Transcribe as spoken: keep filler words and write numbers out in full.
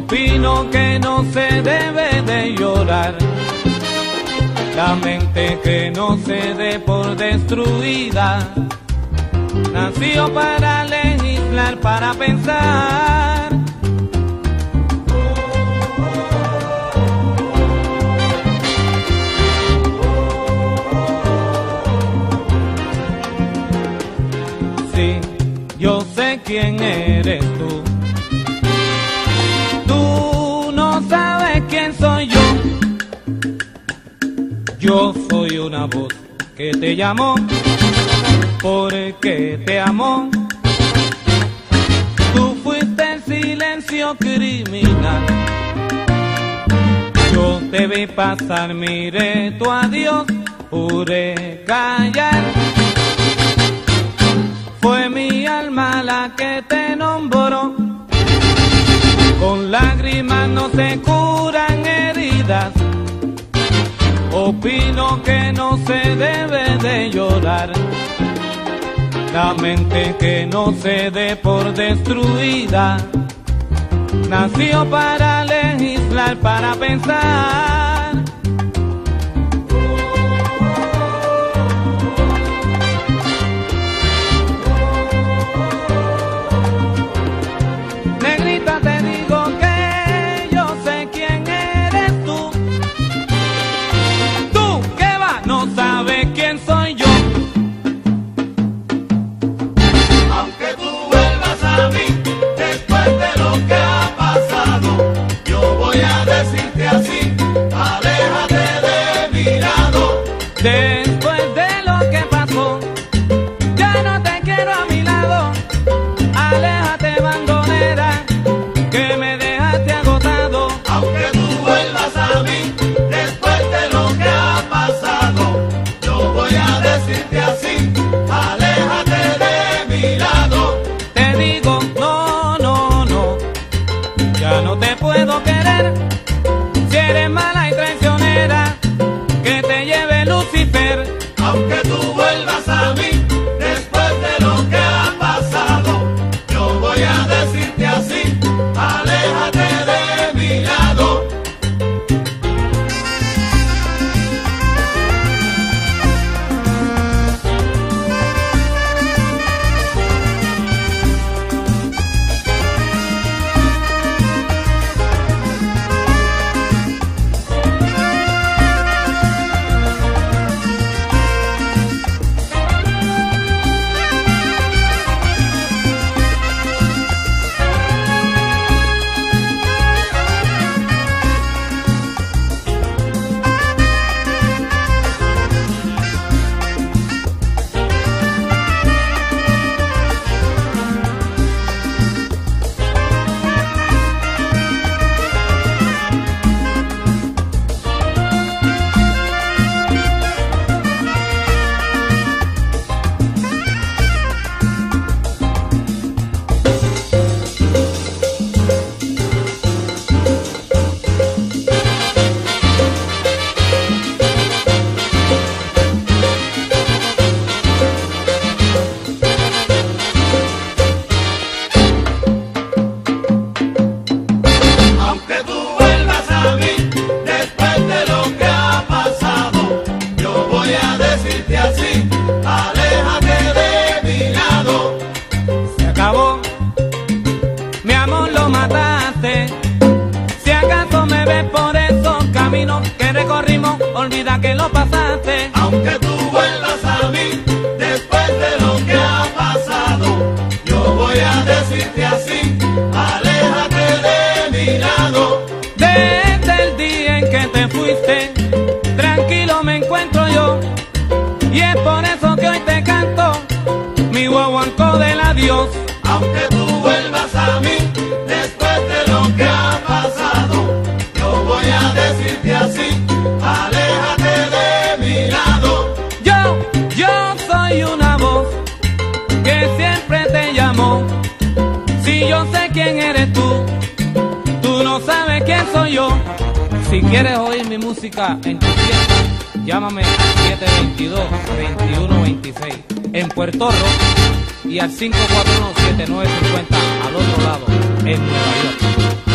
Opino que no se debe de llorar, la mente que no se dé por destruida, nació para legislar, para pensar. Sí, yo sé quién eres tú. Tú no sabes quién soy yo. Yo soy una voz que te llamó porque te amó. Tú fuiste el silencio criminal. Yo te vi pasar, miré tu adiós, pude callar. Fue mi alma la que te nombró. Con lágrimas no se curan heridas. Opino que no se debe de llorar, la mente que no se dé por destruida, nació para legislar, para pensar. Negrita, te digo que yo sé quién eres tú. Tú, ¿qué va? No sabes quién soy yo. Aunque tú vuelvas a mí después de lo que ha pasado, yo voy a decirte así: aléjate de mi lado. Después de lo que pasó, ya no te quiero a mi lado. Aléjate, bandolera, que me dejaste agotado. Aunque tú vuelvas a mí después de lo que ha pasado, yo voy a decirte así: aléjate de mi lado. Te digo, no, no, no, ya no te puedo querer. Si eres mala y traicionera, que te lleve Lucifer. Aunque tú vuelvas a mí después de lo que ha pasado, yo voy a decirte así: aléjate de mi lado. Que recorrimos, olvida que lo pasaste. Aunque tú vuelvas a mí después de lo que ha pasado, yo voy a decirte así: aléjate de mi lado. Desde el día en que te fuiste, tranquilo me encuentro yo, y es por eso que hoy te canto mi guaguancó del adiós. Aunque tú vuelvas a mí después de lo que ha pasado, yo voy a decirte así: aléjate de mi lado. Yo, yo soy una voz que siempre te llamó. Si yo sé quién eres tú, tú no sabes quién soy yo. Si quieres oír mi música en tu fiesta, llámame al siete dos dos, dos uno dos seis en Puerto Rico y al cinco cuatro uno, siete nueve cinco cero al otro lado en Nueva York.